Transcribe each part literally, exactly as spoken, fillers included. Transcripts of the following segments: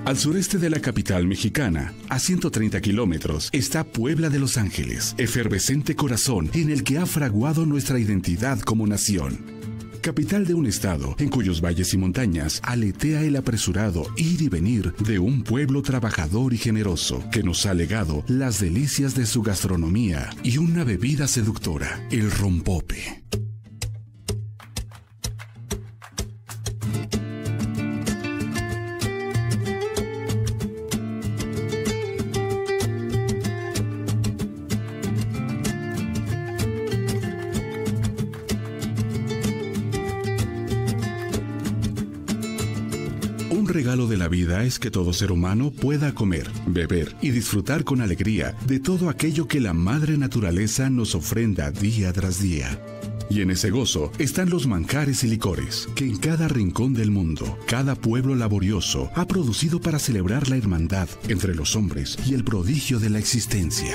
Al sureste de la capital mexicana, a ciento treinta kilómetros, está Puebla de Los Ángeles, efervescente corazón en el que ha fraguado nuestra identidad como nación. Capital de un estado en cuyos valles y montañas aletea el apresurado ir y venir de un pueblo trabajador y generoso que nos ha legado las delicias de su gastronomía y una bebida seductora, el rompope. Un regalo de la vida es que todo ser humano pueda comer, beber y disfrutar con alegría de todo aquello que la madre naturaleza nos ofrenda día tras día. Y en ese gozo están los manjares y licores que en cada rincón del mundo, cada pueblo laborioso ha producido para celebrar la hermandad entre los hombres y el prodigio de la existencia.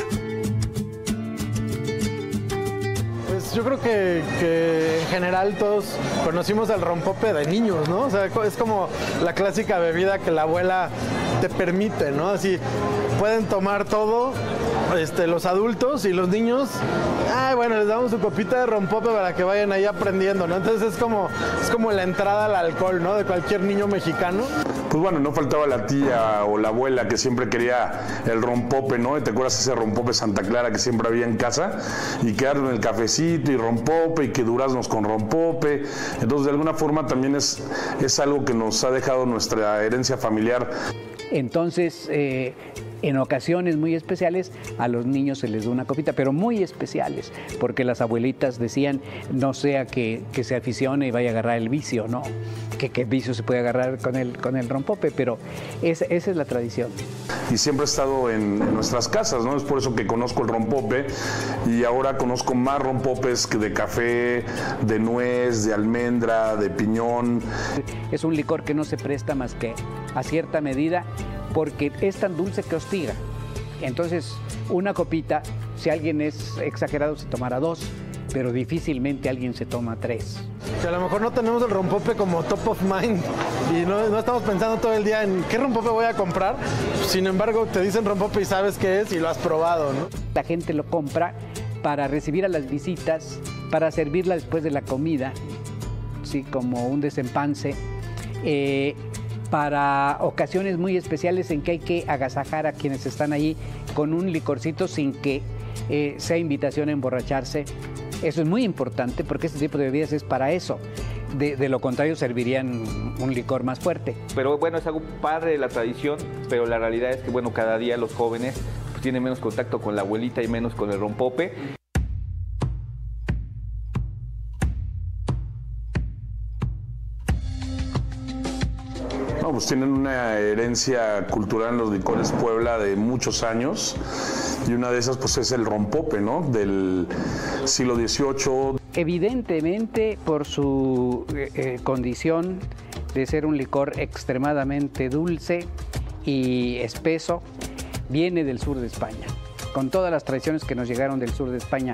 Yo creo que, que en general todos conocimos el rompope de niños, ¿no? O sea, es como la clásica bebida que la abuela te permite, ¿no? Así, pueden tomar todo, este, los adultos y los niños, ay, bueno, les damos su copita de rompope para que vayan ahí aprendiendo, ¿no? Entonces es como, es como la entrada al alcohol, ¿no? De cualquier niño mexicano. Pues bueno, no faltaba la tía o la abuela que siempre quería el rompope, ¿no? ¿Te acuerdas ese rompope Santa Clara que siempre había en casa? Y quedaron en el cafecito y rompope y que duraznos con rompope. Entonces, de alguna forma también es, es algo que nos ha dejado nuestra herencia familiar. Entonces, eh, en ocasiones muy especiales, a los niños se les da una copita, pero muy especiales, porque las abuelitas decían, no sea que, que se aficione y vaya a agarrar el vicio, ¿no? Que, que vicio se puede agarrar con el, con el rompope, pero esa, esa es la tradición. Y siempre he estado en, en nuestras casas, ¿no? Es por eso que conozco el rompope y ahora conozco más rompopes que de café, de nuez, de almendra, de piñón. Es un licor que no se presta más que a cierta medida porque es tan dulce que hostiga. Entonces, una copita, si alguien es exagerado, se tomará dos, pero difícilmente alguien se toma tres. Que a lo mejor no tenemos el rompope como top of mind y no, no estamos pensando todo el día en qué rompope voy a comprar. Sin embargo, te dicen rompope y sabes qué es y lo has probado, ¿no? La gente lo compra para recibir a las visitas, para servirla después de la comida, sí, como un desempance, eh, para ocasiones muy especiales en que hay que agasajar a quienes están allí con un licorcito sin que eh, sea invitación a emborracharse. Eso es muy importante porque este tipo de bebidas es para eso. De, de lo contrario, servirían un licor más fuerte. Pero bueno, es algo padre de la tradición, pero la realidad es que bueno, cada día los jóvenes pues, tienen menos contacto con la abuelita y menos con el rompope. No, pues tienen una herencia cultural en los licores Puebla de muchos años y una de esas pues es el rompope, ¿no? Del siglo dieciocho. Evidentemente por su eh, condición de ser un licor extremadamente dulce y espeso, viene del sur de España, con todas las tradiciones que nos llegaron del sur de España.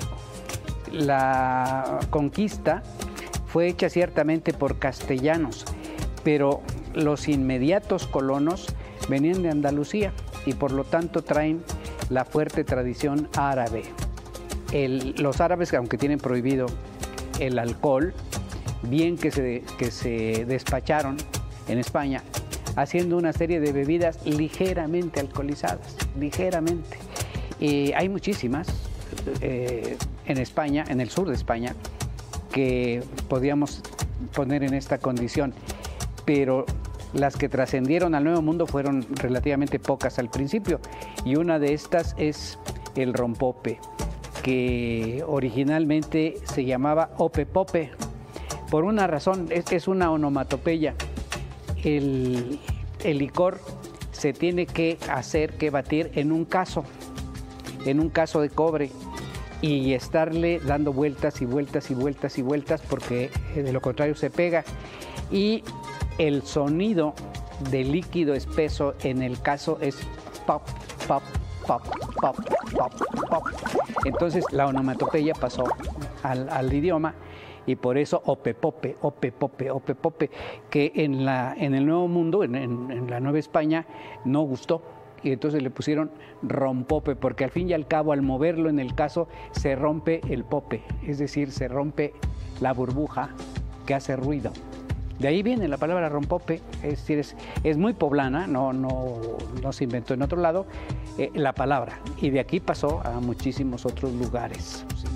La conquista fue hecha ciertamente por castellanos, pero los inmediatos colonos venían de Andalucía y por lo tanto traen la fuerte tradición árabe. El, los árabes, aunque tienen prohibido el alcohol, bien que se, que se despacharon en España haciendo una serie de bebidas ligeramente alcoholizadas, ligeramente. Eh, hay muchísimas eh, en España, en el sur de España, que podíamos poner en esta condición, pero las que trascendieron al Nuevo Mundo fueron relativamente pocas al principio, y una de estas es el rompope, que originalmente se llamaba opepope, por una razón, es, es una onomatopeya. El, el licor se tiene que hacer, que batir en un caso, en un caso de cobre, y estarle dando vueltas y vueltas y vueltas y vueltas, porque de lo contrario se pega. Y el sonido del líquido espeso en el caso es pop, pop, pop, pop, pop, pop. Entonces la onomatopeya pasó al, al idioma y por eso Opepope, Opepope, Opepope, que en, la, en el Nuevo Mundo, en, en, en la Nueva España, no gustó. Y entonces le pusieron rompope, porque al fin y al cabo, al moverlo en el caso, se rompe el pope, es decir, se rompe la burbuja que hace ruido. De ahí viene la palabra rompope, es decir, es, es muy poblana, no, no, no se inventó en otro lado eh, la palabra. Y de aquí pasó a muchísimos otros lugares. Sí.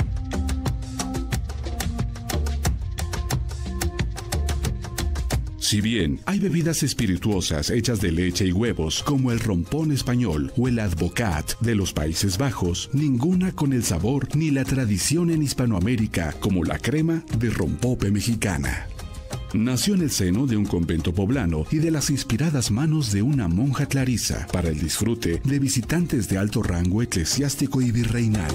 Si bien hay bebidas espirituosas hechas de leche y huevos, como el rompón español o el advocat de los Países Bajos, ninguna con el sabor ni la tradición en Hispanoamérica como la crema de rompope mexicana. Nació en el seno de un convento poblano y de las inspiradas manos de una monja clarisa para el disfrute de visitantes de alto rango eclesiástico y virreinal.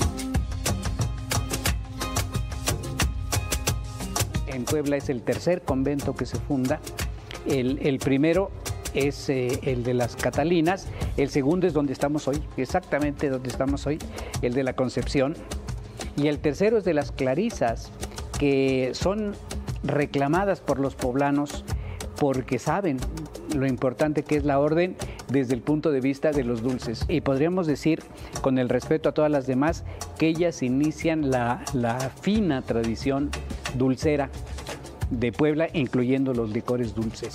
En Puebla es el tercer convento que se funda. El, el primero es eh, el de las Catalinas, el segundo es donde estamos hoy, exactamente donde estamos hoy, el de la Concepción, y el tercero es de las Clarisas, que son reclamadas por los poblanos porque saben lo importante que es la orden desde el punto de vista de los dulces. Y podríamos decir, con el respeto a todas las demás, que ellas inician la, la fina tradición dulcera de Puebla, incluyendo los licores dulces.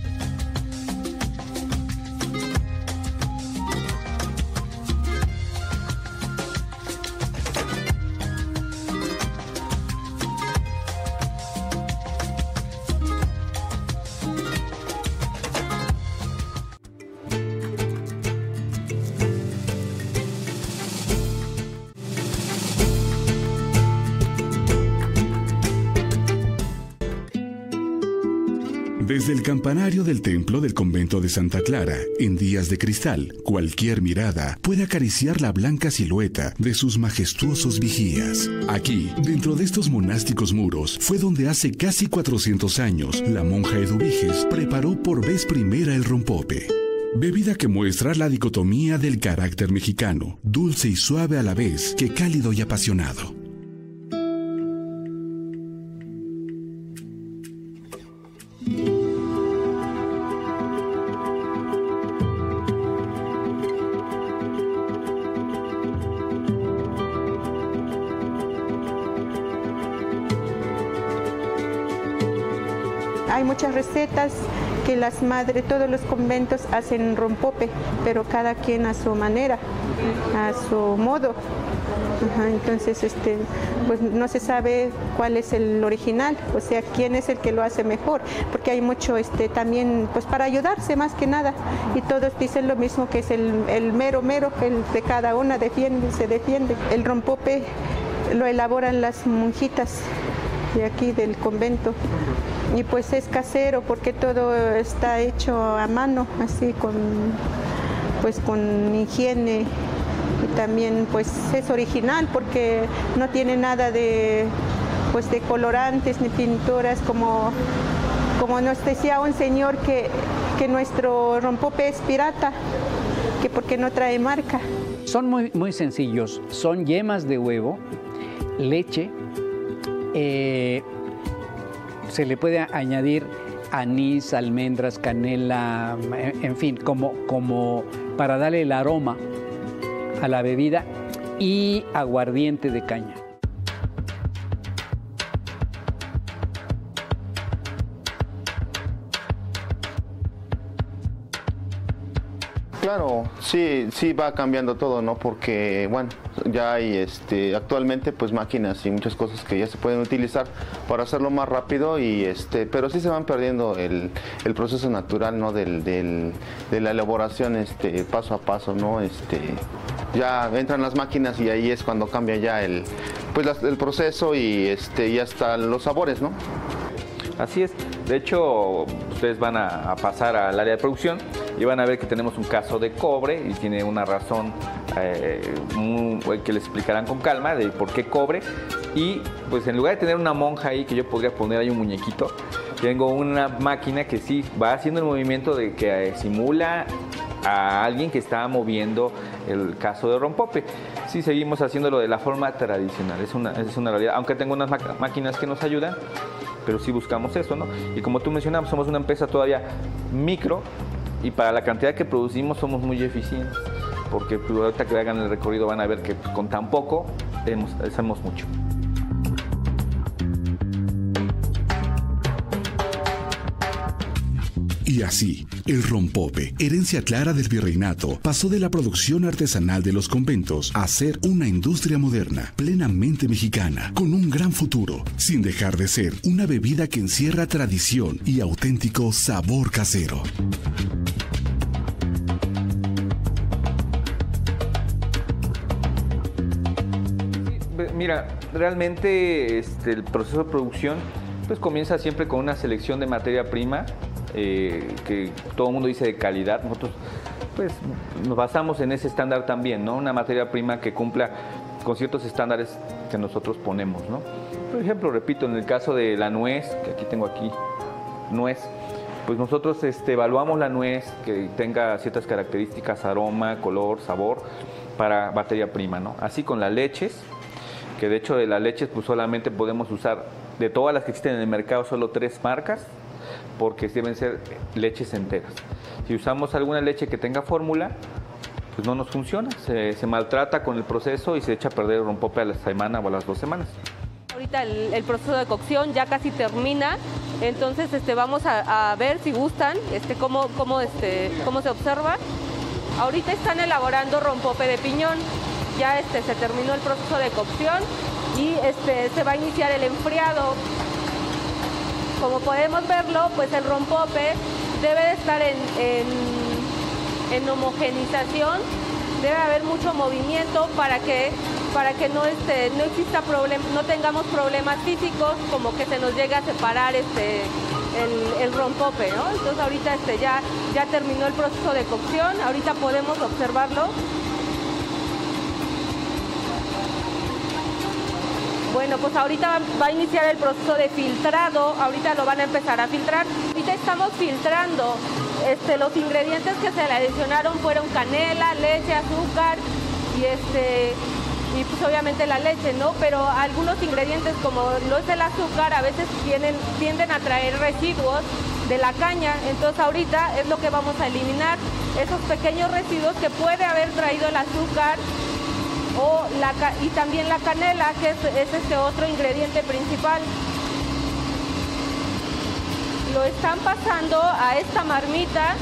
Desde el campanario del templo del convento de Santa Clara, en días de cristal, cualquier mirada puede acariciar la blanca silueta de sus majestuosos vigías. Aquí, dentro de estos monásticos muros, fue donde hace casi cuatrocientos años la monja Eduviges preparó por vez primera el rompope. Bebida que muestra la dicotomía del carácter mexicano, dulce y suave a la vez que cálido y apasionado. Hay muchas recetas que las madres, todos los conventos hacen rompope, pero cada quien a su manera, a su modo. Ajá, entonces, este, pues no se sabe cuál es el original, o sea, quién es el que lo hace mejor, porque hay mucho, este, también, pues para ayudarse más que nada, y todos dicen lo mismo, que es el, el mero mero, el de cada una defiende, se defiende. El rompope lo elaboran las monjitas de aquí del convento, y pues es casero porque todo está hecho a mano, así con, pues con higiene, y también pues es original porque no tiene nada de, pues de colorantes ni pinturas, como, como nos decía un señor que, que nuestro rompope es pirata, que porque no trae marca. Son muy, muy sencillos, son yemas de huevo, leche, eh, se le puede añadir anís, almendras, canela, en fin, como, como para darle el aroma a la bebida, y aguardiente de caña. Claro, sí, sí va cambiando todo, ¿no? Porque, bueno, ya hay este, actualmente pues máquinas y muchas cosas que ya se pueden utilizar para hacerlo más rápido, y este, pero sí se van perdiendo el, el proceso natural, ¿no? Del, del, de la elaboración este, paso a paso, ¿no? Este, ya entran las máquinas y ahí es cuando cambia ya el, pues, la, el proceso y, este, y hasta los sabores, ¿no? Así es. De hecho, ustedes van a, a pasar al área de producción y van a ver que tenemos un caso de cobre y tiene una razón eh, muy, que les explicarán con calma de por qué cobre. Y pues en lugar de tener una monja ahí que yo podría poner ahí un muñequito, tengo una máquina que sí va haciendo el movimiento de que eh, simula a alguien que está moviendo el caso de rompope. sí seguimos haciéndolo de la forma tradicional, es una, es una realidad, aunque tengo unas máquinas que nos ayudan, pero sí buscamos eso, ¿no? Y como tú mencionabas, somos una empresa todavía micro y para la cantidad que producimos somos muy eficientes, porque pues, ahorita que hagan el recorrido van a ver que pues, con tan poco hemos, hacemos mucho. Y así, el rompope, herencia clara del virreinato, pasó de la producción artesanal de los conventos a ser una industria moderna, plenamente mexicana, con un gran futuro, sin dejar de ser una bebida que encierra tradición y auténtico sabor casero. Mira, realmente este, el proceso de producción pues comienza siempre con una selección de materia prima eh, que todo el mundo dice de calidad. Nosotros pues nos basamos en ese estándar también, ¿no? Una materia prima que cumpla con ciertos estándares que nosotros ponemos, ¿no? Por ejemplo, repito, en el caso de la nuez, que aquí tengo aquí, nuez, pues nosotros este, evaluamos la nuez que tenga ciertas características, aroma, color, sabor, para materia prima, ¿no? Así con las leches, que de hecho de las leches pues solamente podemos usar, de todas las que existen en el mercado, solo tres marcas, porque deben ser leches enteras. Si usamos alguna leche que tenga fórmula, pues no nos funciona, se, se maltrata con el proceso y se echa a perder el rompope a la semana o a las dos semanas. Ahorita el, el proceso de cocción ya casi termina, entonces este, vamos a, a ver si gustan, este, cómo, cómo, este, cómo se observa. Ahorita están elaborando rompope de piñón, ya este, se terminó el proceso de cocción y este, se va a iniciar el enfriado. Como podemos verlo, pues el rompope debe de estar en, en, en homogenización, debe haber mucho movimiento para que, para que no, este, no exista problem, no tengamos problemas físicos, como que se nos llegue a separar este, el, el rompope, ¿no? Entonces ahorita este, ya, ya terminó el proceso de cocción, ahorita podemos observarlo. Bueno, pues ahorita va, va a iniciar el proceso de filtrado, ahorita lo van a empezar a filtrar. Ahorita estamos filtrando, este, los ingredientes que se le adicionaron fueron canela, leche, azúcar y, este, y pues obviamente la leche, ¿no? Pero algunos ingredientes como lo es el azúcar a veces tienen, tienden a traer residuos de la caña, entonces ahorita es lo que vamos a eliminar, esos pequeños residuos que puede haber traído el azúcar, o la, y también la canela, que es, es este otro ingrediente principal. Lo están pasando a esta marmita.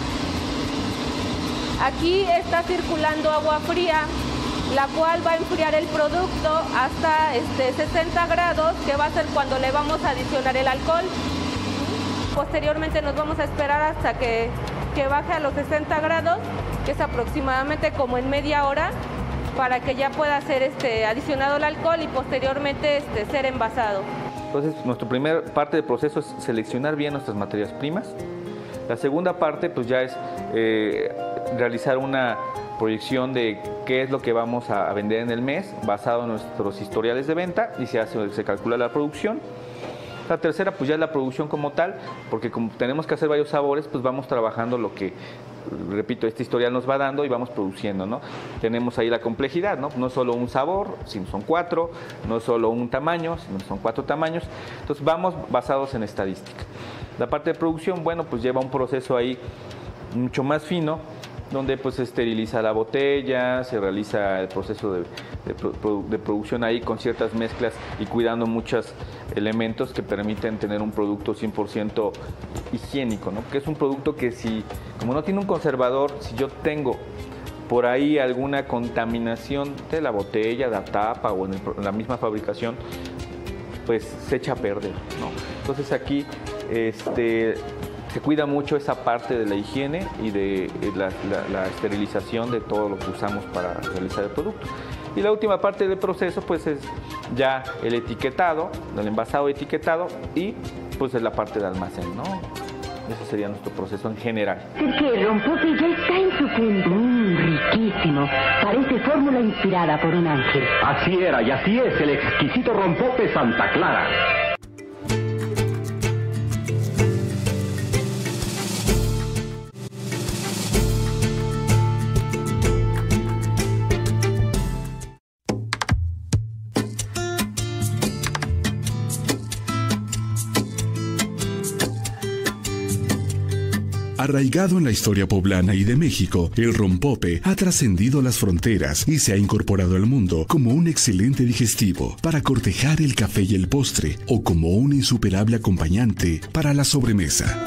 Aquí está circulando agua fría, la cual va a enfriar el producto hasta este, sesenta grados, que va a ser cuando le vamos a adicionar el alcohol. Posteriormente nos vamos a esperar hasta que, que baje a los sesenta grados, que es aproximadamente como en media hora, para que ya pueda ser este, adicionado el alcohol y posteriormente este, ser envasado. Entonces, nuestra primera parte del proceso es seleccionar bien nuestras materias primas. La segunda parte pues ya es eh, realizar una proyección de qué es lo que vamos a vender en el mes basado en nuestros historiales de venta y se, hace, se calcula la producción. La tercera pues ya es la producción como tal, porque como tenemos que hacer varios sabores, pues vamos trabajando lo que, repito, este historial nos va dando y vamos produciendo, ¿no? Tenemos ahí la complejidad, ¿no? No es solo un sabor, sino son cuatro, no es solo un tamaño, sino son cuatro tamaños. Entonces vamos basados en estadística. La parte de producción, bueno, pues lleva un proceso ahí mucho más fino, donde pues se esteriliza la botella, se realiza el proceso de, de, produ de producción ahí con ciertas mezclas y cuidando muchos elementos que permiten tener un producto cien por ciento higiénico, ¿no? Que es un producto que si, como no tiene un conservador, si yo tengo por ahí alguna contaminación de la botella, de la tapa o en, el, en la misma fabricación, pues se echa a perder, ¿no? Entonces aquí este, se cuida mucho esa parte de la higiene y de la, la, la esterilización de todo lo que usamos para realizar el producto. Y la última parte del proceso pues es ya el etiquetado, el envasado etiquetado y pues es la parte de almacén, ¿no? Ese sería nuestro proceso en general. Sergio, el rompope ya está en su punto. Mmm, riquísimo. Parece fórmula inspirada por un ángel. Así era y así es el exquisito rompope Santa Clara. Arraigado en la historia poblana y de México, el rompope ha trascendido las fronteras y se ha incorporado al mundo como un excelente digestivo para cortejar el café y el postre o como un insuperable acompañante para la sobremesa.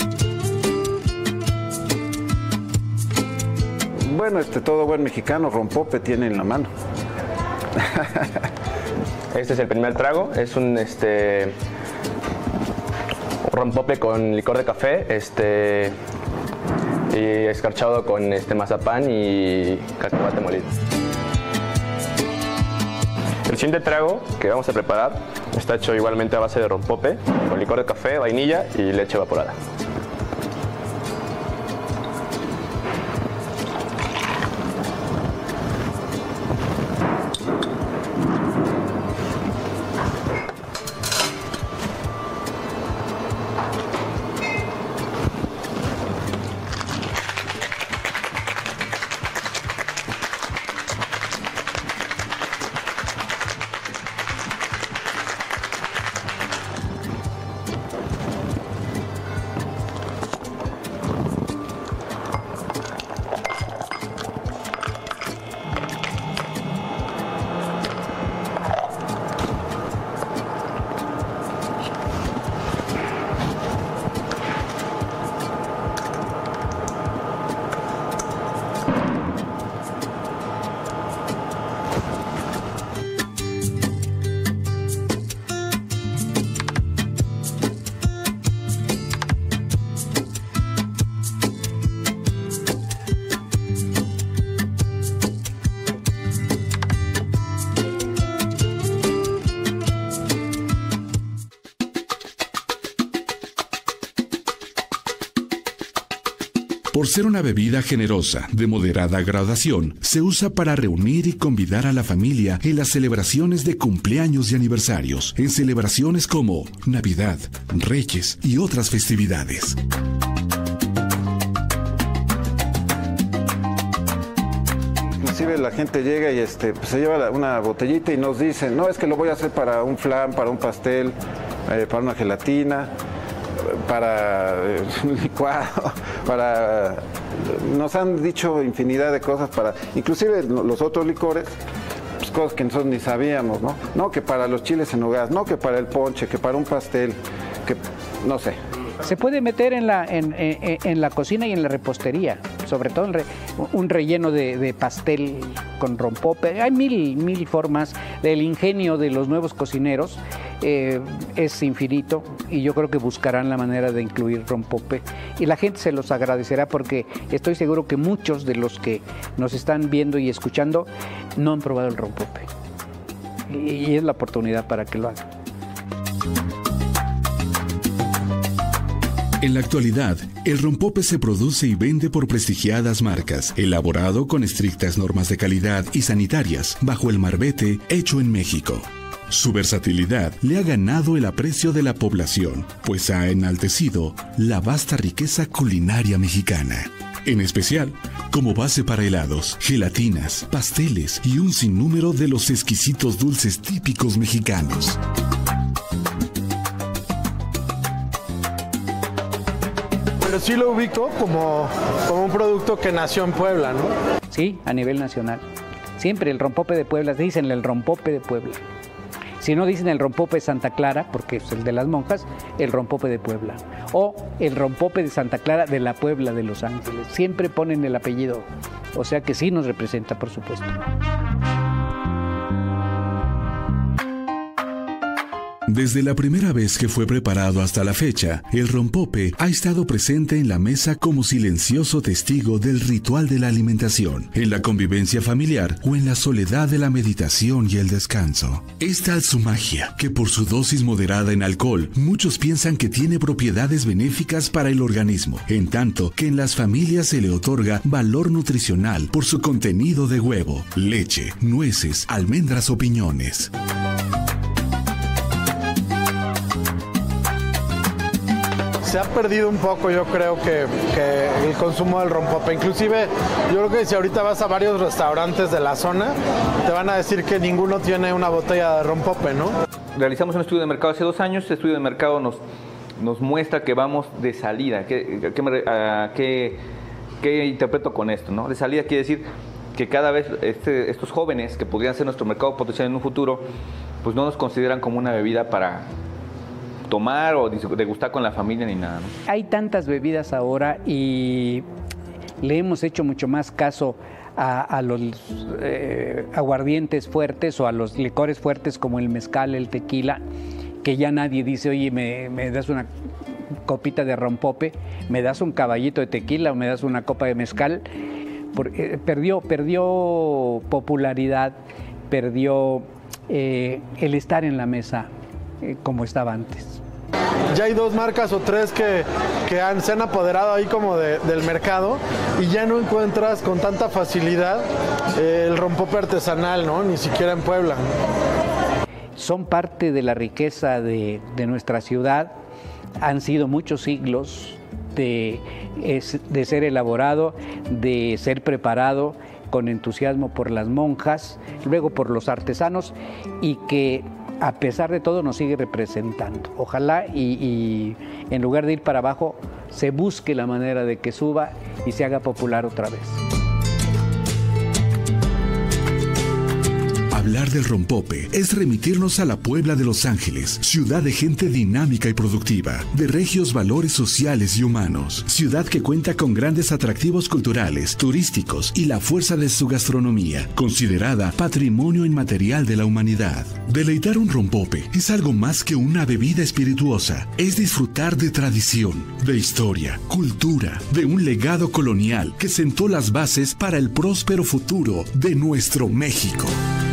Bueno, este, todo buen mexicano rompope tiene en la mano. Este es el primer trago, es un este, rompope con licor de café, este, y escarchado con este mazapán y cacahuate molido. El siguiente trago que vamos a preparar está hecho igualmente a base de rompope, con licor de café, vainilla y leche evaporada. Por ser una bebida generosa, de moderada graduación, se usa para reunir y convidar a la familia en las celebraciones de cumpleaños y aniversarios, en celebraciones como Navidad, Reyes y otras festividades. Inclusive la gente llega y este, pues, se lleva una botellita y nos dicen, no, es que lo voy a hacer para un flan, para un pastel, eh, para una gelatina, para eh, un licuado, para... Nos han dicho infinidad de cosas para... Inclusive los otros licores, pues cosas que nosotros ni sabíamos, ¿no? No, que para los chiles en nogada, no, que para el ponche, que para un pastel, que no sé. Se puede meter en la, en, en, en la cocina y en la repostería, sobre todo re, un relleno de, de pastel con rompope. Hay mil, mil formas. Del ingenio de los nuevos cocineros eh, es infinito y yo creo que buscarán la manera de incluir rompope y la gente se los agradecerá porque estoy seguro que muchos de los que nos están viendo y escuchando no han probado el rompope y, y es la oportunidad para que lo hagan. En la actualidad, el rompope se produce y vende por prestigiadas marcas, elaborado con estrictas normas de calidad y sanitarias, bajo el marbete hecho en México. Su versatilidad le ha ganado el aprecio de la población, pues ha enaltecido la vasta riqueza culinaria mexicana. En especial, como base para helados, gelatinas, pasteles y un sinnúmero de los exquisitos dulces típicos mexicanos. Pero sí lo ubico como, como un producto que nació en Puebla, ¿no? Sí, a nivel nacional. Siempre el rompope de Puebla, dicen el rompope de Puebla. Si no dicen el rompope de Santa Clara, porque es el de las monjas, el rompope de Puebla. O el rompope de Santa Clara de la Puebla de Los Ángeles. Siempre ponen el apellido. O sea que sí nos representa, por supuesto. Desde la primera vez que fue preparado hasta la fecha, el rompope ha estado presente en la mesa como silencioso testigo del ritual de la alimentación, en la convivencia familiar o en la soledad de la meditación y el descanso. Es tal su magia que por su dosis moderada en alcohol, muchos piensan que tiene propiedades benéficas para el organismo, en tanto que en las familias se le otorga valor nutricional por su contenido de huevo, leche, nueces, almendras o piñones. Se ha perdido un poco, yo creo que, que el consumo del rompope. Inclusive, yo creo que si ahorita vas a varios restaurantes de la zona, te van a decir que ninguno tiene una botella de rompope, ¿no? Realizamos un estudio de mercado hace dos años. Este estudio de mercado nos nos muestra que vamos de salida. ¿Qué, qué, me, a, qué, qué interpreto con esto, ¿no? De salida quiere decir que cada vez este, estos jóvenes que podrían ser nuestro mercado potencial en un futuro, pues no nos consideran como una bebida para tomar o degustar con la familia ni nada, ¿no? Hay tantas bebidas ahora y le hemos hecho mucho más caso a, a los eh, aguardientes fuertes o a los licores fuertes como el mezcal, el tequila, que ya nadie dice, oye, me, me das una copita de rompope, me das un caballito de tequila o me das una copa de mezcal. Porque, eh, perdió, perdió popularidad, perdió eh, el estar en la mesa eh, como estaba antes. Ya hay dos marcas o tres que, que han, se han apoderado ahí como de, del mercado y ya no encuentras con tanta facilidad eh, el rompope artesanal, ¿no? Ni siquiera en Puebla. Son parte de la riqueza de, de nuestra ciudad, han sido muchos siglos de, de ser elaborado, de ser preparado con entusiasmo por las monjas, luego por los artesanos y que a pesar de todo nos sigue representando. Ojalá y, y en lugar de ir para abajo se busque la manera de que suba y se haga popular otra vez. Hablar del rompope es remitirnos a la Puebla de Los Ángeles, ciudad de gente dinámica y productiva, de regios valores sociales y humanos, ciudad que cuenta con grandes atractivos culturales, turísticos y la fuerza de su gastronomía, considerada patrimonio inmaterial de la humanidad. Deleitar un rompope es algo más que una bebida espirituosa, es disfrutar de tradición, de historia, cultura, de un legado colonial que sentó las bases para el próspero futuro de nuestro México.